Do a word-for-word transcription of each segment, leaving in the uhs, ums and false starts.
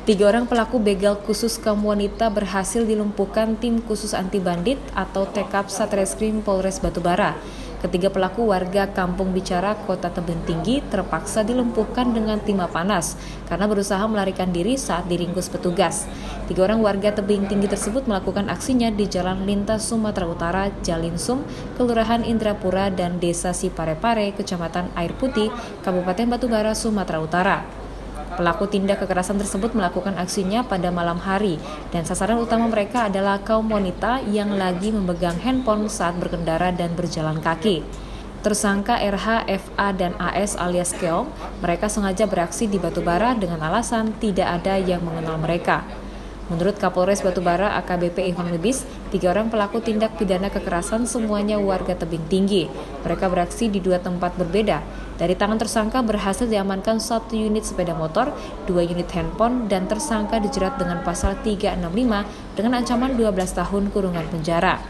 Tiga orang pelaku begal khusus kaum wanita berhasil dilumpuhkan tim khusus anti bandit atau T K P Satreskrim Polres Batubara. Ketiga pelaku warga Kampung Bicara, Kota Tebing Tinggi terpaksa dilumpuhkan dengan timah panas karena berusaha melarikan diri saat diringkus petugas. Tiga orang warga Tebing Tinggi tersebut melakukan aksinya di Jalan Lintas Sumatera Utara, Jalinsum, Kelurahan Indrapura, dan Desa Siparepare, Kecamatan Air Putih, Kabupaten Batubara, Sumatera Utara. Pelaku tindak kekerasan tersebut melakukan aksinya pada malam hari dan sasaran utama mereka adalah kaum wanita yang lagi memegang handphone saat berkendara dan berjalan kaki. Tersangka R H, F A, dan A S alias Keong, mereka sengaja beraksi di Batubara dengan alasan tidak ada yang mengenal mereka. Menurut Kapolres Batubara A K B P Ivan Lubis, tiga orang pelaku tindak pidana kekerasan semuanya warga Tebing Tinggi. Mereka beraksi di dua tempat berbeda. Dari tangan tersangka berhasil diamankan satu unit sepeda motor, dua unit handphone, dan tersangka dijerat dengan pasal tiga enam lima dengan ancaman dua belas tahun kurungan penjara.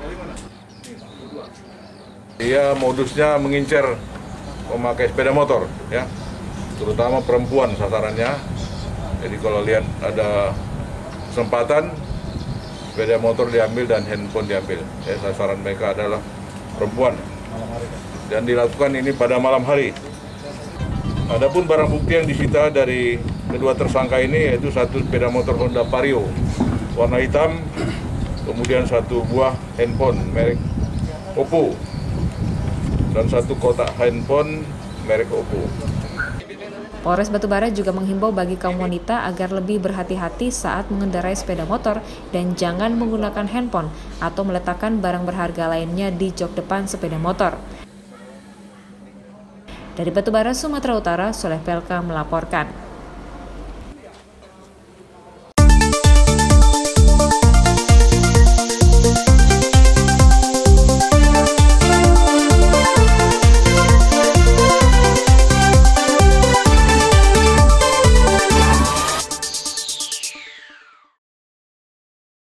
Dia modusnya mengincar pemakai sepeda motor, ya, terutama perempuan sasarannya. Jadi kalau lihat ada kesempatan, sepeda motor diambil dan handphone diambil. Ya, sasaran mereka adalah perempuan. Dan dilakukan ini pada malam hari. Adapun barang bukti yang disita dari kedua tersangka ini yaitu satu sepeda motor Honda Vario warna hitam, kemudian satu buah handphone merek Oppo, dan satu kotak handphone merek Oppo. Polres Batubara juga menghimbau bagi kaum wanita agar lebih berhati-hati saat mengendarai sepeda motor dan jangan menggunakan handphone atau meletakkan barang berharga lainnya di jok depan sepeda motor. Dari Batubara, Sumatera Utara, Soleh Pelka melaporkan.